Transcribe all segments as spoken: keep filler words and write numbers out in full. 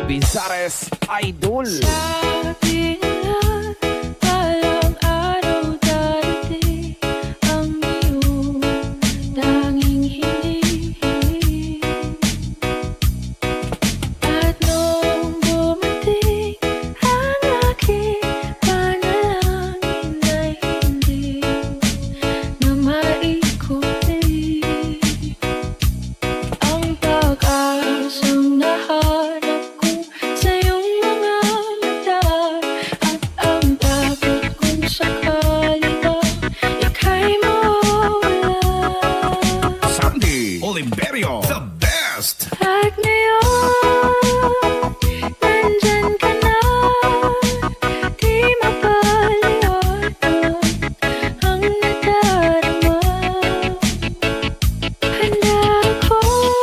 Bizares Idol. Sabi nila balang araw darating ang iyong tanging hinihiling. At nung dumating ang aking panalangin ay hindi na maikutin ang pag-asang nahanap ko sa iyong mga mata, at ang takot kung sakali ba ika'y mawawala. Sandy Oliverio, the best. At ngayon, nandyan ka na, di mapaliwanag ang nadarama. Handa ako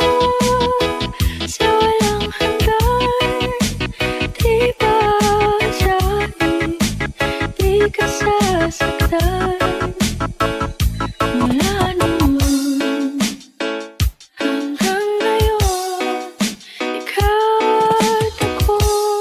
sa walang hanggan, di ba asahin, di ka sasaktan. Mula noon hanggang ngayon, ikaw at ako.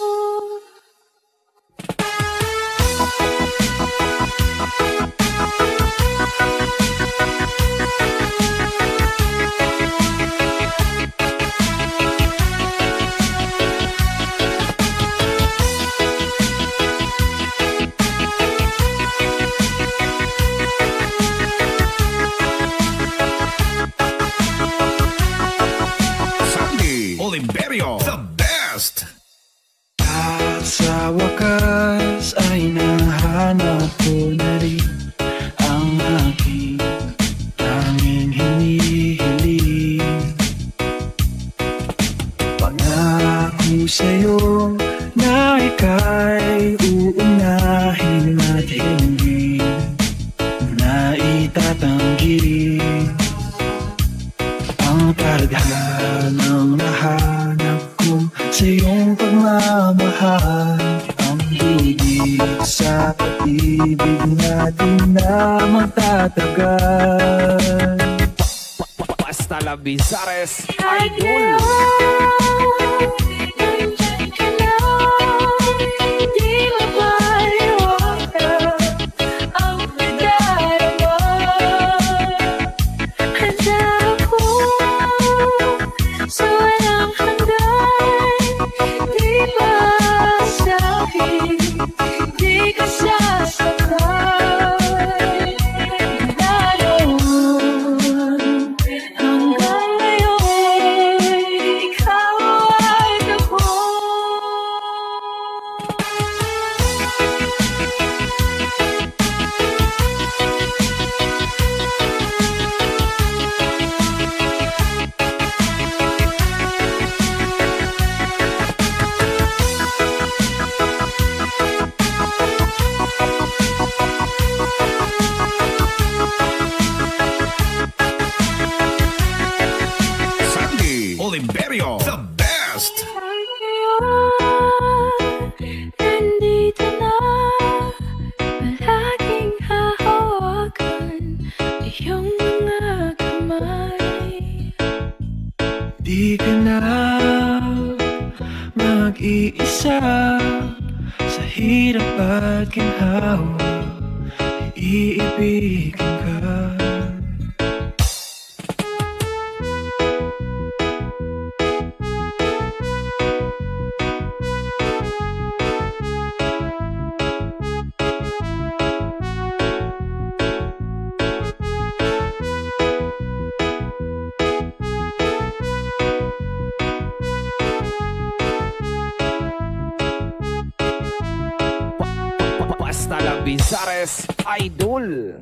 Sandy Oliverio, the best. At sa wakas ay nahanap ko na rin ang aking tanging hinihiling. Pangako sa'yo na ika'y uunahin at hindi na itatanggi ang tadhanang nahanap ko sa iyong pagmamahal. Ang bibig sa pag-ibig natin na magtatagal. Basta la Bizares At Idol. ngayon, nandyan ka na, di mapaliwanag ang nadarama. Handa ako sa walang hanggan, di ba asahin, di ka sasaktan. Mula noon hanggang ngayon, ikaw at ako. Sandy Oliverio, the best. Nandito na, palaging hahawakan iyong mga kamay. Di ka na mag-iisa sa hirap at ginhawa, iibigin ka. Basta la Bizares Idol.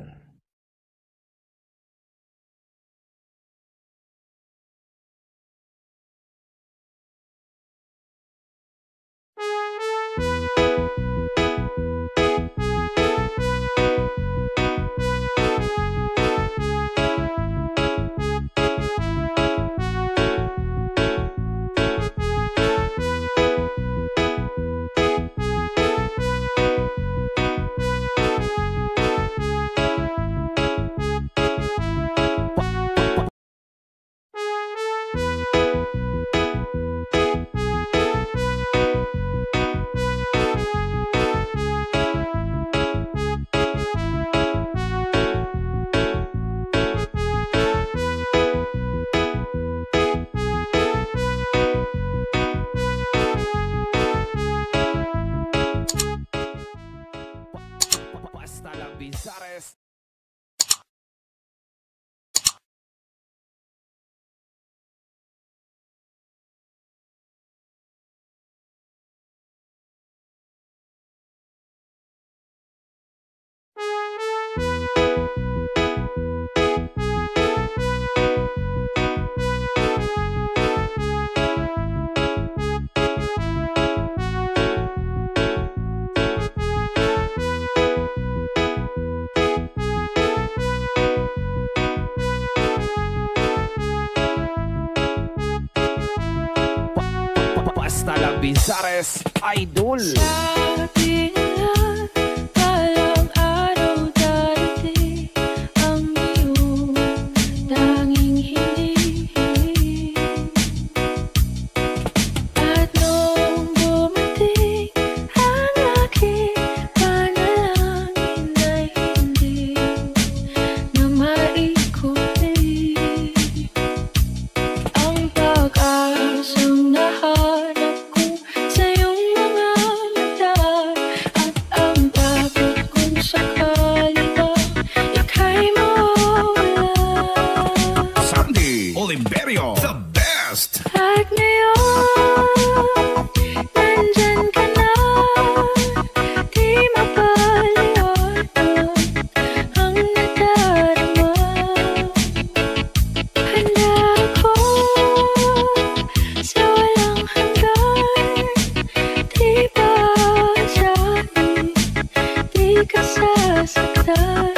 Basta la Bizares Idol. Sabi nila, balang araw darating ang iyong tanging hinihiling. At nung dumating ang aking panalangin ay hindi na maikulit ang pag-asang nahanap ko sa iyong mga mata, at ang takot kung sakali ba ika'y mawawala. Sandy Oliverio, the best. At ngayon, nandyan ka na, di mapaliwanag ang nadarama. Handa ako sa walang hanggan, di ba asahin, di ka sasaktan.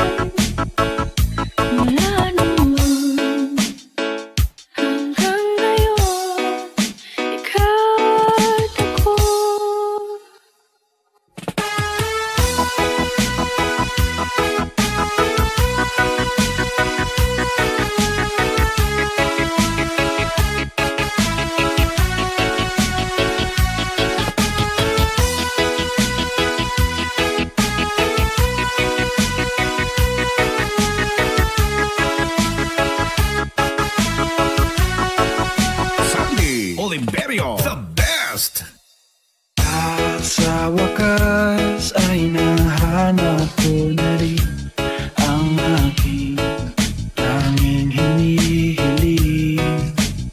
Mula noon hanggang ngayon, ikaw at ako. Sandy Oliverio, the best. At sa wakas ay nahanap ko na rin ang aking tanging hinihiling.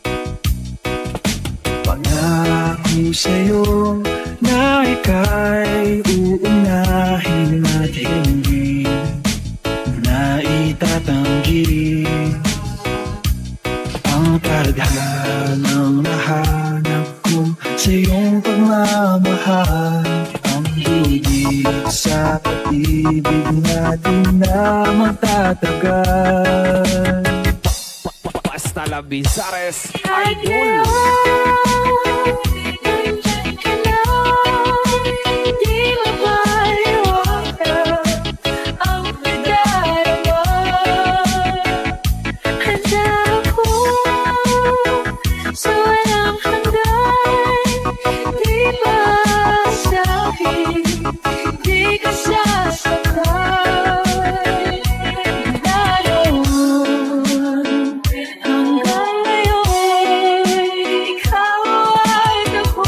Pangako sa'yo na ika'y uunahin at hindi na itatanggi ang tadhanang nahanap ko sa iyong pagmamahal. Ang dudig sa pag-ibig natin na magtatagal. Basta la Bizares At Idol. ngayon, nandyan ka na, di mapaliwanag ang nadarama. Handa ako sa walang hanggan, di ba asahin, di ka sasaktan. Mula noon hanggang ngayon, ikaw at ako.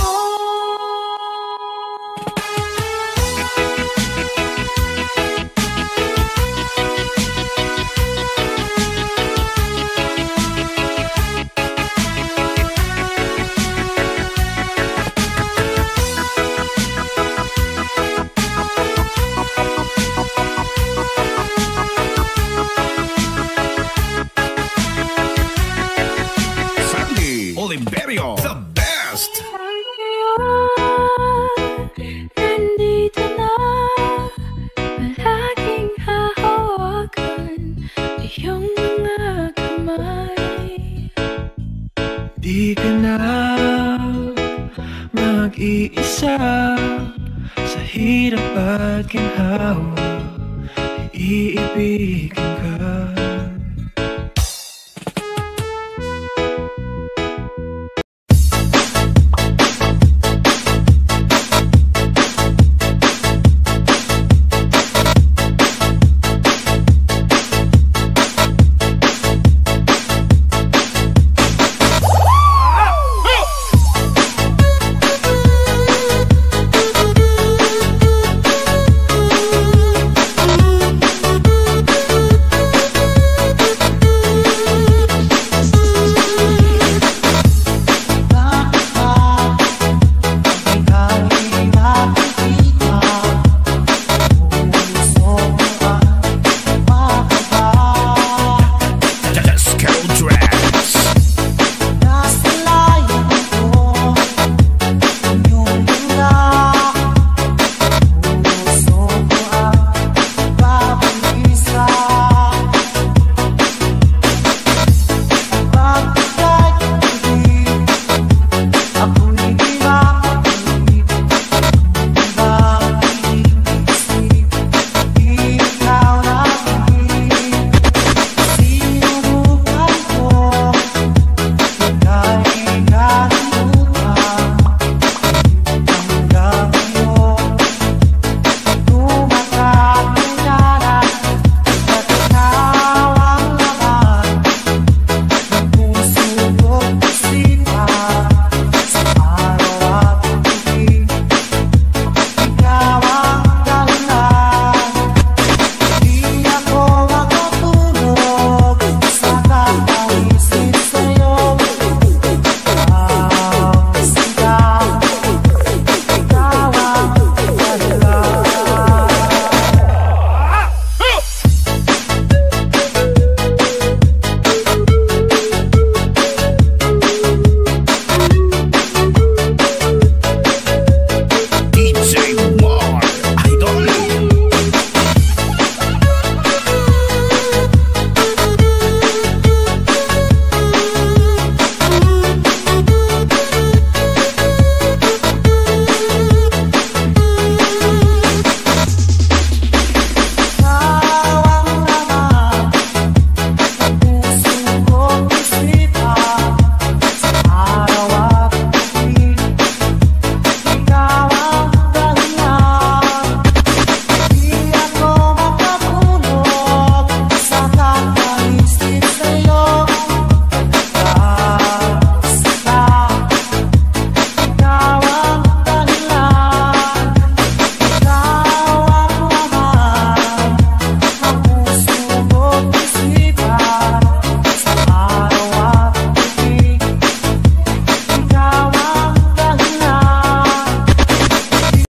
Sandy Oliverio, the best. Nandito na, palaging hahawakan iyong mga kamay. Di ka na mag-iisa sa hirap at ginhawa, iibigin ka.